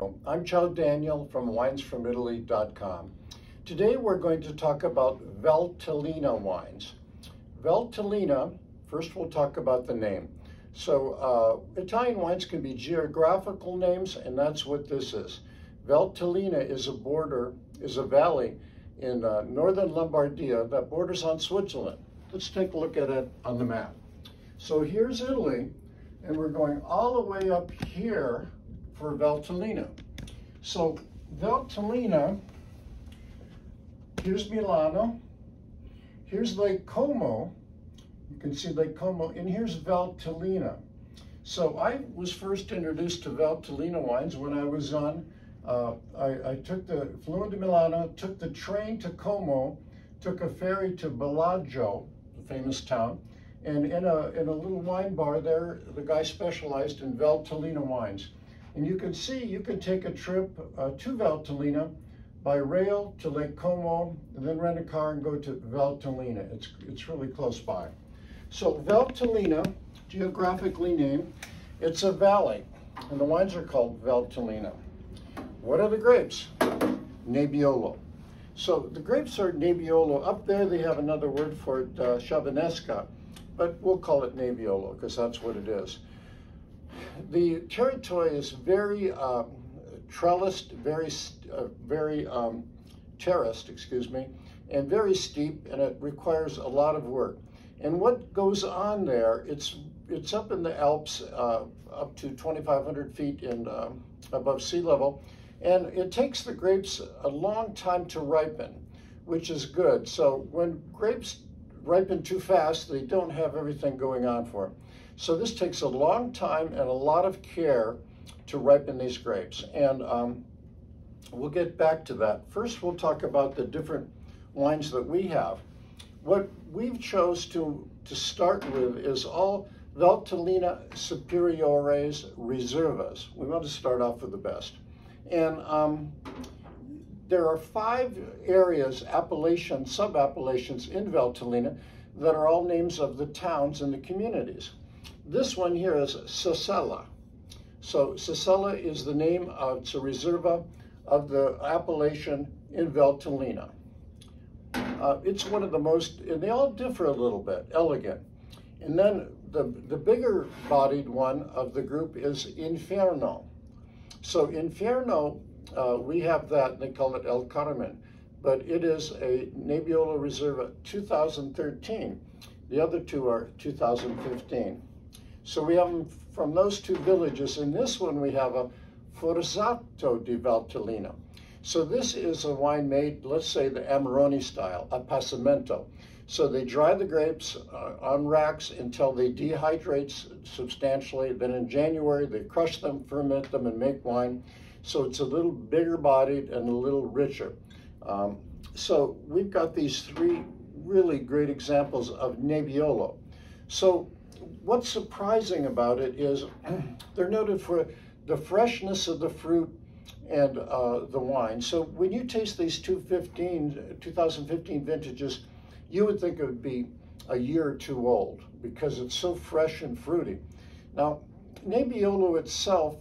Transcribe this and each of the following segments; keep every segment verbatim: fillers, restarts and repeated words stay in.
I'm Ciao Daniel from wines from italy dot com. Today we're going to talk about Valtellina wines. Valtellina, first we'll talk about the name. So uh, Italian wines can be geographical names, and that's what this is. Valtellina is a border, is a valley in uh, northern Lombardia that borders on Switzerland. Let's take a look at it on the map. So here's Italy, and we're going all the way up here for Valtellina. So Valtellina, here's Milano, here's Lake Como, you can see Lake Como, and here's Valtellina. So I was first introduced to Valtellina wines when I was on, uh, I, I took the, flew into Milano, took the train to Como, took a ferry to Bellagio, the famous town, and in a, in a little wine bar there, the guy specialized in Valtellina wines. And you can see, you can take a trip uh, to Valtellina by rail to Lake Como, and then rent a car and go to Valtellina. It's, it's really close by. So Valtellina, geographically named, it's a valley, and the wines are called Valtellina. What are the grapes? Nebbiolo. So the grapes are Nebbiolo. Up there they have another word for it, uh, Chavanesca, but we'll call it Nebbiolo because that's what it is. The territory is very um, trellised, very, uh, very um, terraced, excuse me, and very steep, and it requires a lot of work. And what goes on there, it's, it's up in the Alps, uh, up to twenty-five hundred feet in, um, above sea level, and it takes the grapes a long time to ripen, which is good. So when grapes ripen too fast, they don't have everything going on for them. So this takes a long time and a lot of care to ripen these grapes. And um, we'll get back to that. First, we'll talk about the different wines that we have. What we've chose to, to start with is all Valtellina Superiores Reservas. We want to start off with the best. And um, there are five areas, appellation, sub-appellations in Valtellina that are all names of the towns and the communities. This one here is Sicily. So Sicily is the name of, it's a reserva of the appellation in Valtellina. Uh, it's one of the most, and they all differ a little bit, elegant. And then the, the bigger bodied one of the group is Inferno. So Inferno, uh, we have that, they call it El Carmen, but it is a Nebbiolo Reserva two thousand thirteen. The other two are two thousand fifteen. So we have them from those two villages. In this one, we have a Forzato di Valtellina. So this is a wine made, let's say the Amarone style, a passamento. So they dry the grapes uh, on racks until they dehydrate substantially. Then in January, they crush them, ferment them, and make wine. So it's a little bigger bodied and a little richer. Um, so we've got these three really great examples of Nebbiolo. So what's surprising about it is they're noted for the freshness of the fruit and uh, the wine. So when you taste these two thousand fifteen vintages, you would think it would be a year or two old because it's so fresh and fruity. Now, Nebbiolo itself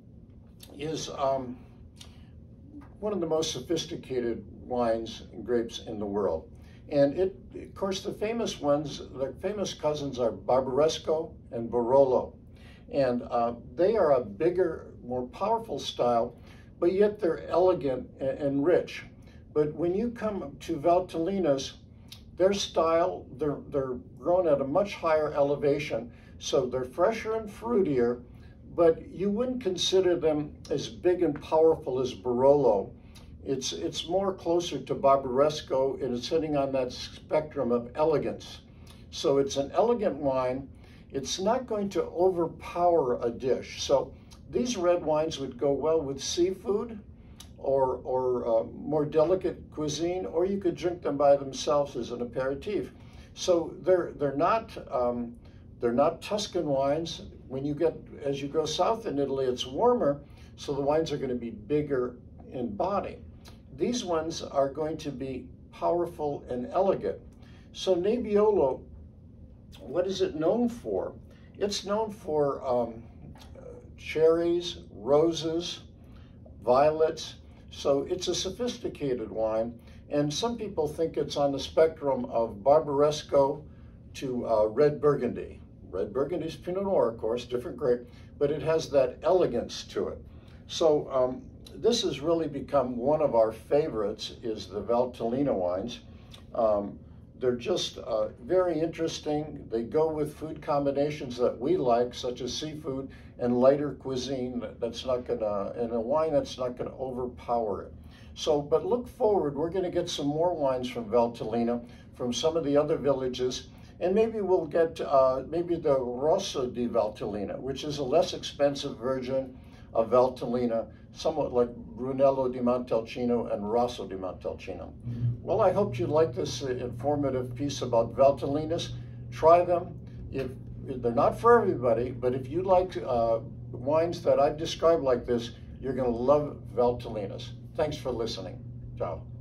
is um, one of the most sophisticated wines and grapes in the world. And it, of course, the famous ones, the famous cousins are Barbaresco and Barolo. And uh, they are a bigger, more powerful style, but yet they're elegant and, and rich. But when you come to Valtellina's, their style, they're, they're grown at a much higher elevation, so they're fresher and fruitier, but you wouldn't consider them as big and powerful as Barolo. It's, it's more closer to Barbaresco, and it's sitting on that spectrum of elegance. So it's an elegant wine. It's not going to overpower a dish. So these red wines would go well with seafood or, or uh, more delicate cuisine, or you could drink them by themselves as an aperitif. So they're, they're, not, um, they're not Tuscan wines. When you get, as you go south in Italy, it's warmer, so the wines are going to be bigger in body. These ones are going to be powerful and elegant. So Nebbiolo, what is it known for? It's known for um, cherries, roses, violets. So it's a sophisticated wine. And some people think it's on the spectrum of Barbaresco to uh, red Burgundy. Red Burgundy is Pinot Noir, of course, different grape, but it has that elegance to it. So um, this has really become one of our favorites, is the Valtellina wines. Um, they're just uh, very interesting. They go with food combinations that we like, such as seafood and lighter cuisine that's not gonna, and a wine that's not gonna overpower it. So, but look forward, we're gonna get some more wines from Valtellina, from some of the other villages, and maybe we'll get uh, maybe the Rosso di Valtellina, which is a less expensive version of Valtellina, somewhat like Brunello di Montalcino and Rosso di Montalcino. Well, I hope you like this uh, informative piece about Valtellinas. Try them. If they're not for everybody, but if you like uh, wines that I've described like this, you're going to love Valtellinas. Thanks for listening. Ciao.